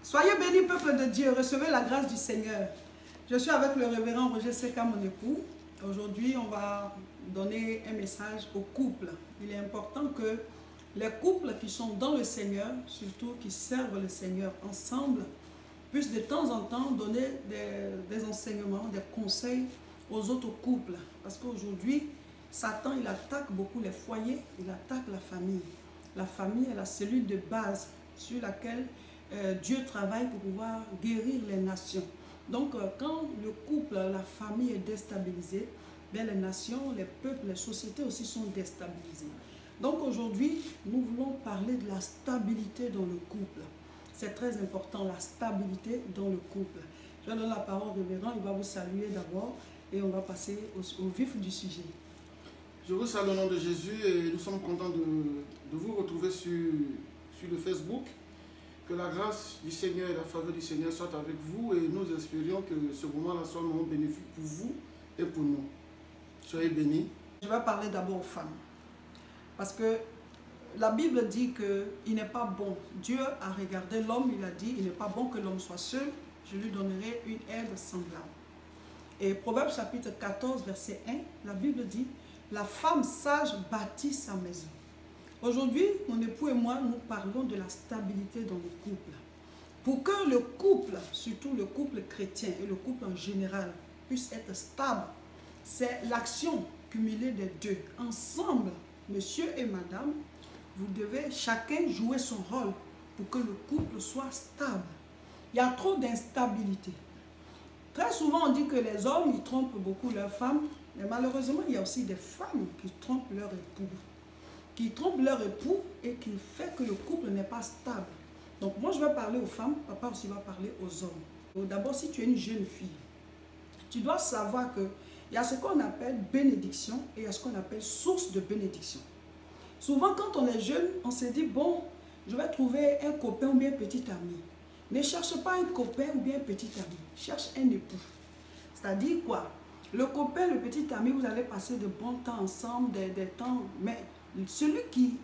Soyez bénis, peuple de Dieu, recevez la grâce du Seigneur. Je suis avec le révérend Roger Seka, mon époux. Aujourd'hui, on va donner un message aux couples. Il est important que les couples qui sont dans le Seigneur, surtout qui servent le Seigneur ensemble, puissent de temps en temps donner des enseignements, des conseils aux autres couples. Parce qu'aujourd'hui, Satan, il attaque beaucoup les foyers, il attaque la famille. La famille est la cellule de base sur laquelle Dieu travaille pour pouvoir guérir les nations. Donc, quand le couple, la famille est déstabilisée, bien, les nations, les peuples, les sociétés aussi sont déstabilisées. Donc, aujourd'hui, nous voulons parler de la stabilité dans le couple. C'est très important, la stabilité dans le couple. Je donne la parole au révérend, il va vous saluer d'abord et on va passer au vif du sujet. Je vous salue au nom de Jésus et nous sommes contents de vous retrouver sur le Facebook. Que la grâce du Seigneur et la faveur du Seigneur soient avec vous et nous espérions que ce moment-là soit un moment bénéfique pour vous et pour nous. Soyez bénis. Je vais parler d'abord aux femmes. Parce que la Bible dit qu'il n'est pas bon. Dieu a regardé l'homme, il a dit, il n'est pas bon que l'homme soit seul, je lui donnerai une aide semblable. Et Proverbe chapitre 14, verset 1, la Bible dit, la femme sage bâtit sa maison. Aujourd'hui, mon époux et moi, nous parlons de la stabilité dans le couple. Pour que le couple, surtout le couple chrétien et le couple en général, puisse être stable, c'est l'action cumulée des deux. Ensemble, monsieur et madame, vous devez chacun jouer son rôle pour que le couple soit stable. Il y a trop d'instabilité. Très souvent, on dit que les hommes, ils trompent beaucoup leurs femmes, mais malheureusement, il y a aussi des femmes qui trompent leur époux. Qui trompent leur époux et qui fait que le couple n'est pas stable. Donc moi je vais parler aux femmes, papa aussi va parler aux hommes. D'abord, si tu es une jeune fille, tu dois savoir qu'il y a ce qu'on appelle bénédiction et il y a ce qu'on appelle source de bénédiction. Souvent quand on est jeune, on se dit bon, je vais trouver un copain ou bien un petit ami. Ne cherche pas un copain ou bien un petit ami, cherche un époux. C'est-à-dire quoi? Le copain, le petit ami, vous allez passer de bons temps ensemble, des temps, mais celui qui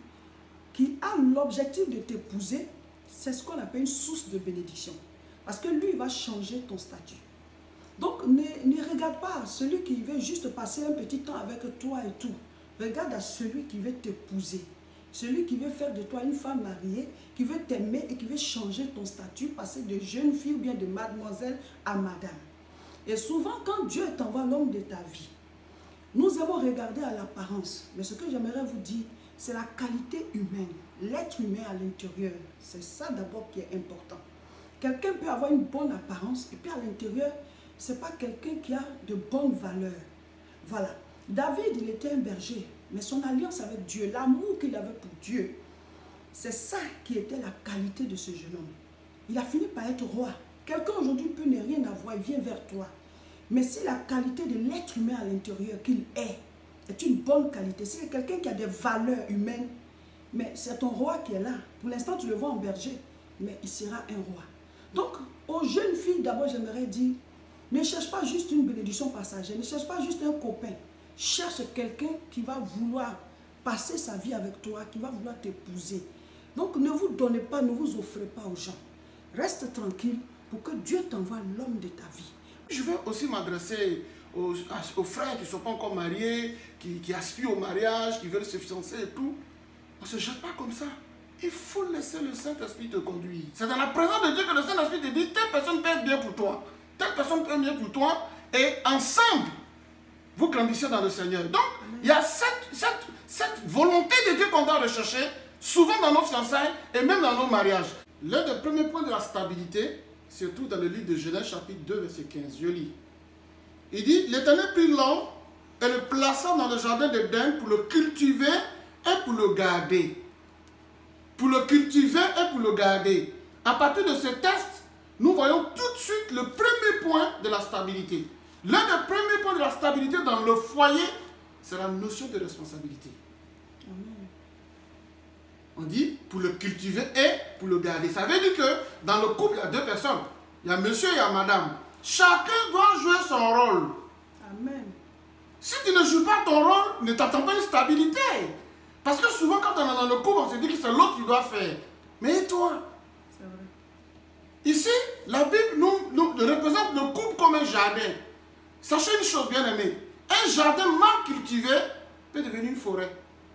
a l'objectif de t'épouser, c'est ce qu'on appelle une source de bénédiction. Parce que lui, il va changer ton statut. Donc, ne regarde pas celui qui veut juste passer un petit temps avec toi et tout. Regarde à celui qui veut t'épouser. Celui qui veut faire de toi une femme mariée, qui veut t'aimer et qui veut changer ton statut, passer de jeune fille ou bien de mademoiselle à madame. Et souvent, quand Dieu t'envoie l'homme de ta vie, nous avons regardé à l'apparence, mais ce que j'aimerais vous dire, c'est la qualité humaine, l'être humain à l'intérieur. C'est ça d'abord qui est important. Quelqu'un peut avoir une bonne apparence et puis à l'intérieur, ce n'est pas quelqu'un qui a de bonnes valeurs. Voilà. David, il était un berger, mais son alliance avec Dieu, l'amour qu'il avait pour Dieu, c'est ça qui était la qualité de ce jeune homme. Il a fini par être roi. Quelqu'un aujourd'hui peut ne rien avoir, il vient vers toi. Mais si la qualité de l'être humain à l'intérieur qu'il est une bonne qualité, si c'est quelqu'un qui a des valeurs humaines, mais c'est ton roi qui est là. Pour l'instant, tu le vois en berger, mais il sera un roi. Donc, aux jeunes filles, d'abord, j'aimerais dire, ne cherche pas juste une bénédiction passagère, ne cherche pas juste un copain. Cherche quelqu'un qui va vouloir passer sa vie avec toi, qui va vouloir t'épouser. Donc, ne vous donnez pas, ne vous offrez pas aux gens. Reste tranquille pour que Dieu t'envoie l'homme de ta vie. Je veux aussi m'adresser aux frères qui ne sont pas encore mariés, qui aspirent au mariage, qui veulent se fiancer et tout. On ne se jette pas comme ça. Il faut laisser le Saint-Esprit te conduire. C'est dans la présence de Dieu que le Saint-Esprit te dit, telle personne peut être bien pour toi, telle personne peut être bien pour toi, et ensemble, vous grandissez dans le Seigneur. Donc, il y a cette volonté de Dieu qu'on doit rechercher, souvent dans nos fiançailles et même dans nos mariages. L'un des premiers points de la stabilité, surtout dans le livre de Genèse chapitre 2, verset 15, je lis. Il dit, l'Éternel prit l'homme et le plaça dans le jardin d'Éden pour le cultiver et pour le garder. Pour le cultiver et pour le garder. À partir de ce test, nous voyons tout de suite le premier point de la stabilité. L'un des premiers points de la stabilité dans le foyer, c'est la notion de responsabilité. Amen. On dit pour le cultiver et pour le garder. Ça veut dire que dans le couple, il y a deux personnes. Il y a monsieur et il y a madame. Chacun doit jouer son rôle. Amen. Si tu ne joues pas ton rôle, ne t'attends pas une stabilité. Parce que souvent, quand on est dans le couple, on se dit que c'est l'autre qui doit faire. Mais et toi? C'est vrai. Ici, la Bible nous représente le couple comme un jardin. Sachez une chose, bien aimé. Un jardin mal cultivé peut devenir une forêt.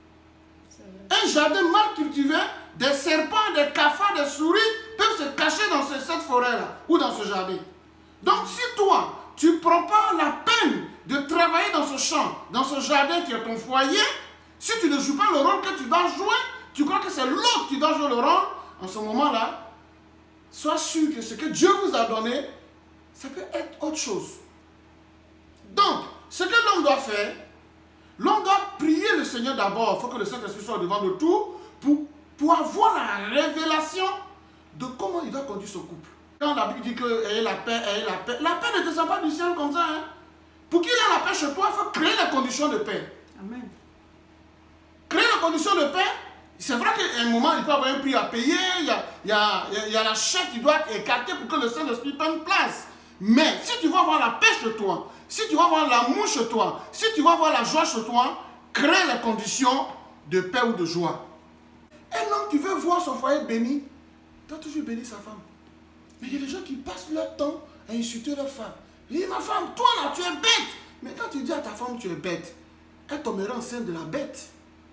Un jardin mal cultivé, des serpents, des cafards, des souris peuvent se cacher dans cette forêt-là ou dans ce jardin. Donc si toi, tu ne prends pas la peine de travailler dans ce champ, dans ce jardin qui est ton foyer, si tu ne joues pas le rôle que tu dois jouer, tu crois que c'est l'autre qui doit jouer le rôle, en ce moment-là, sois sûr que ce que Dieu vous a donné, ça peut être autre chose. Donc, ce que l'homme doit faire, l'homme doit prier le Seigneur d'abord. Il faut que le Saint-Esprit soit devant de tout pour avoir la révélation de comment il doit conduire son couple. Quand la Bible dit que ayez la paix, la paix ne descend pas du ciel comme ça. Hein. Pour qu'il ait la paix chez toi, il faut créer les conditions de paix. Amen. Créer les conditions de paix, c'est vrai qu'à un moment, il peut y avoir un prix à payer, il y a la chèque qui doit être écartée pour que le Saint-Esprit prenne place. Mais si tu veux avoir la paix chez toi, si tu veux avoir l'amour chez toi, si tu veux avoir la joie chez toi, crée les conditions de paix ou de joie. Un homme qui veut voir son foyer béni, doit toujours bénir sa femme. Mais il y a des gens qui passent leur temps à insulter leur femme. Il dit, ma femme, toi là, tu es bête. Mais quand tu dis à ta femme, tu es bête, elle tombera enceinte de la bête.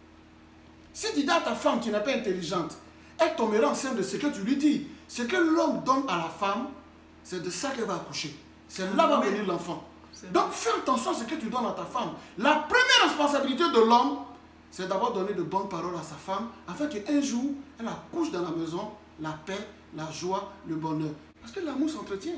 Si tu dis à ta femme, tu n'es pas intelligente, elle tombera enceinte de ce que tu lui dis. Ce que l'homme donne à la femme, c'est de ça qu'elle va accoucher. C'est là va venir l'enfant. Donc fais attention à ce que tu donnes à ta femme. La première responsabilité de l'homme, c'est d'abord donner de bonnes paroles à sa femme, afin qu'un jour, elle accouche dans la maison, la paix, la joie, le bonheur. Parce que l'amour s'entretient.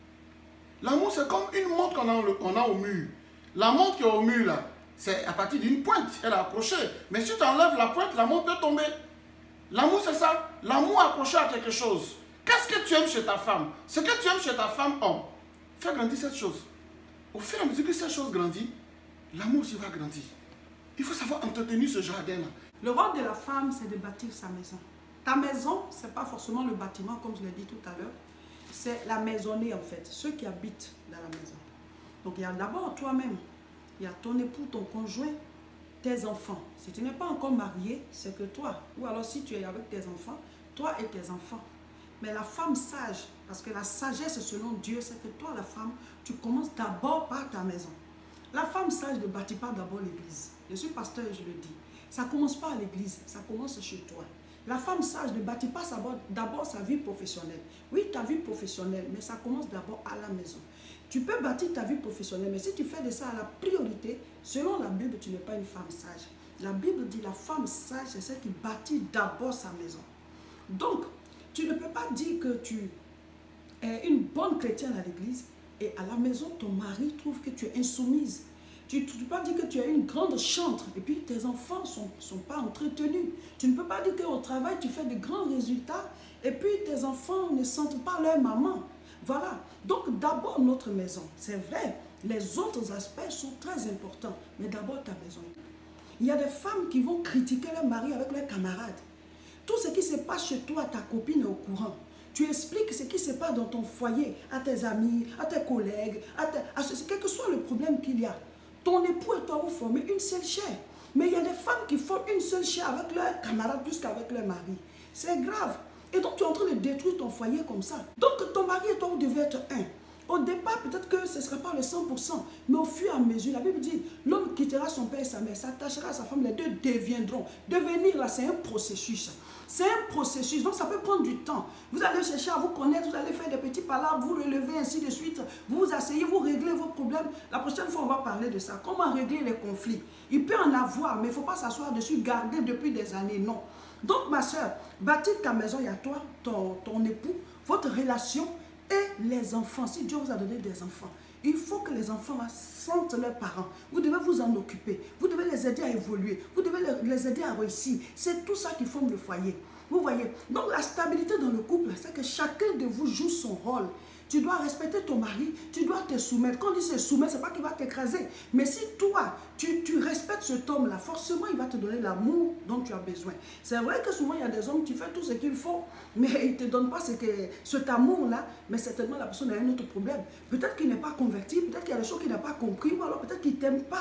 L'amour, c'est comme une montre qu'on a au mur. La montre qui est au mur, là, c'est à partir d'une pointe, elle est accrochée. Mais si tu enlèves la pointe, la montre peut tomber. L'amour, c'est ça. L'amour accroché à quelque chose. Qu'est-ce que tu aimes chez ta femme? Ce que tu aimes chez ta femme, fais grandir cette chose. Au fur et à mesure que cette chose grandit, l'amour aussi va grandir. Il faut savoir entretenir ce jardin-là. Le rôle de la femme, c'est de bâtir sa maison. Ta maison, ce n'est pas forcément le bâtiment, comme je l'ai dit tout à l'heure. C'est la maisonnée, en fait, ceux qui habitent dans la maison. Donc, il y a d'abord toi-même. Il y a ton époux, ton conjoint, tes enfants. Si tu n'es pas encore marié, c'est que toi. Ou alors, si tu es avec tes enfants, toi et tes enfants. Mais la femme sage, parce que la sagesse selon Dieu, c'est que toi, la femme, tu commences d'abord par ta maison. La femme sage ne bâtit pas d'abord l'église. Je suis pasteur et je le dis. Ça ne commence pas à l'église, ça commence chez toi. La femme sage ne bâtit pas d'abord sa vie professionnelle. Oui, ta vie professionnelle, mais ça commence d'abord à la maison. Tu peux bâtir ta vie professionnelle, mais si tu fais de ça à la priorité, selon la Bible, tu n'es pas une femme sage. La Bible dit la femme sage, c'est celle qui bâtit d'abord sa maison. Donc, tu ne peux pas dire que tu es une bonne chrétienne à l'église et à la maison, ton mari trouve que tu es insoumise. Tu ne peux pas dire que tu es une grande chantre et puis tes enfants ne sont pas entretenus. Tu ne peux pas dire qu'au travail, tu fais de grands résultats et puis tes enfants ne sentent pas leur maman. Voilà. Donc d'abord notre maison. C'est vrai, les autres aspects sont très importants, mais d'abord ta maison. Il y a des femmes qui vont critiquer leur mari avec leurs camarades. Tout ce qui se passe chez toi, ta copine est au courant. Tu expliques ce qui se passe dans ton foyer à tes amis, à tes collègues, quel que soit le problème qu'il y a. Ton époux et toi, vous formez une seule chair. Mais il y a des femmes qui forment une seule chair avec leurs camarades plus qu'avec leur mari. C'est grave. Et donc, tu es en train de détruire ton foyer comme ça. Donc, ton mari et toi, vous devez être un. Au départ, peut-être que ce ne sera pas le 100%, mais au fur et à mesure, la Bible dit, l'homme quittera son père et sa mère, s'attachera à sa femme, les deux deviendront. Devenir, là, c'est un processus. C'est un processus, donc ça peut prendre du temps. Vous allez chercher à vous connaître, vous allez faire des petits palabres, vous relevez, ainsi de suite. Vous vous asseyez, vous réglez vos problèmes. La prochaine fois, on va parler de ça. Comment régler les conflits? Il peut en avoir, mais il ne faut pas s'asseoir dessus, garder depuis des années, non. Donc, ma soeur, bâtir ta maison, il y a toi, ton époux, votre relation et les enfants. Si Dieu vous a donné des enfants, il faut que les enfants sentent leurs parents. Vous devez vous en occuper. Vous devez les aider à évoluer. Vous devez les aider à réussir. C'est tout ça qui forme le foyer. Vous voyez? Donc la stabilité dans le couple, c'est que chacun de vous joue son rôle. Tu dois respecter ton mari, tu dois te soumettre. Quand on dit se soumettre, ce n'est pas qu'il va t'écraser. Mais si toi, tu respectes cet homme-là, forcément, il va te donner l'amour dont tu as besoin. C'est vrai que souvent, il y a des hommes qui font tout ce qu'il faut, mais ils ne te donnent pas cet amour-là, mais certainement, la personne a un autre problème. Peut-être qu'il n'est pas converti, peut-être qu'il y a des choses qu'il n'a pas compris, ou alors peut-être qu'il ne t'aime pas.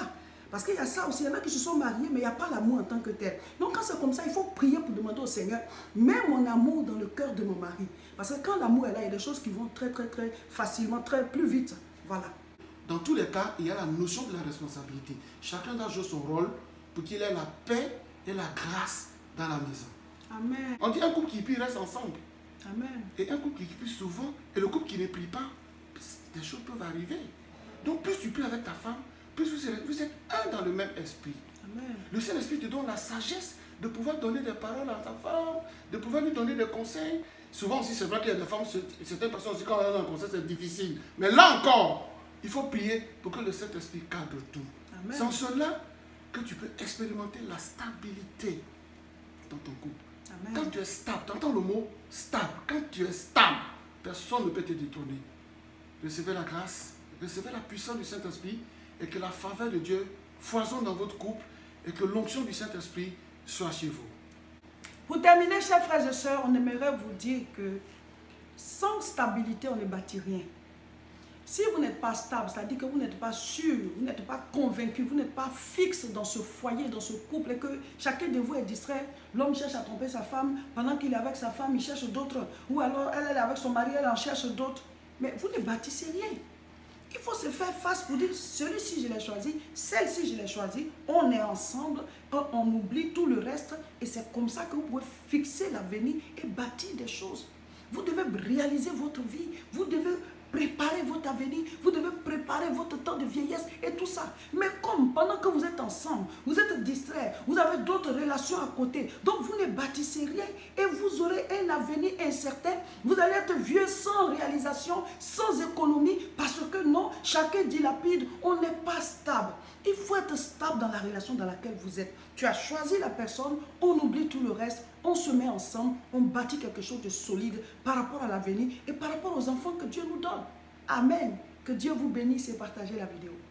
Parce qu'il y a ça aussi, il y en a qui se sont mariés, mais il n'y a pas l'amour en tant que tel. Donc quand c'est comme ça, il faut prier pour demander au Seigneur, mets mon amour dans le cœur de mon mari. Parce que quand l'amour est là, il y a des choses qui vont très facilement, plus vite. Voilà. Dans tous les cas, il y a la notion de la responsabilité. Chacun doit jouer son rôle pour qu'il ait la paix et la grâce dans la maison. Amen. On dit un couple qui prie reste ensemble. Amen. Et un couple qui prie souvent, et le couple qui ne prie pas, des choses peuvent arriver. Donc plus tu pries avec ta femme, plus vous êtes un dans le même esprit. Amen. Le Saint-Esprit te donne la sagesse de pouvoir donner des paroles à ta femme, de pouvoir lui donner des conseils. Souvent aussi, c'est vrai qu'il y a des femmes, certaines personnes aussi, quand on a un conseil, c'est difficile. Mais là encore, il faut prier pour que le Saint-Esprit cadre tout. C'est en cela que tu peux expérimenter la stabilité dans ton couple. Amen. Quand tu es stable, tu entends le mot stable. Quand tu es stable, personne ne peut te détourner. Recevez la grâce, recevez la puissance du Saint-Esprit et que la faveur de Dieu foisonne dans votre couple et que l'onction du Saint-Esprit soit chez vous. Pour terminer, chers frères et sœurs, on aimerait vous dire que sans stabilité, on ne bâtit rien. Si vous n'êtes pas stable, c'est-à-dire que vous n'êtes pas sûr, vous n'êtes pas convaincu, vous n'êtes pas fixe dans ce foyer, dans ce couple, et que chacun de vous est distrait, l'homme cherche à tromper sa femme, pendant qu'il est avec sa femme, il cherche d'autres, ou alors elle est avec son mari, elle en cherche d'autres. Mais vous ne bâtissez rien. Il faut se faire face pour dire, celui-ci je l'ai choisi, celle-ci je l'ai choisi, on est ensemble, on oublie tout le reste, et c'est comme ça que vous pouvez fixer l'avenir et bâtir des choses. Vous devez réaliser votre vie, vous devez préparer votre avenir, vous devez préparer votre temps de vieillesse et tout ça. Mais comme pendant que vous êtes ensemble, vous êtes distraits, vous avez d'autres relations à côté, donc vous ne bâtissez rien et vous aurez un avenir incertain. Vous allez être vieux sans réalisation, sans économie, parce que non, chacun dilapide, on n'est pas stable. Il faut être stable dans la relation dans laquelle vous êtes. Tu as choisi la personne, on oublie tout le reste, on se met ensemble, on bâtit quelque chose de solide par rapport à l'avenir et par rapport aux enfants que Dieu nous donne. Amen. Que Dieu vous bénisse et partagez la vidéo.